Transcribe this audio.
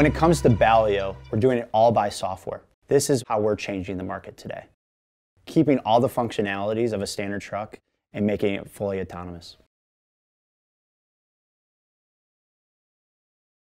it comes to BALYO, we're doing it all by software. This is how we're changing the market today. Keeping all the functionalities of a standard truck and making it fully autonomous.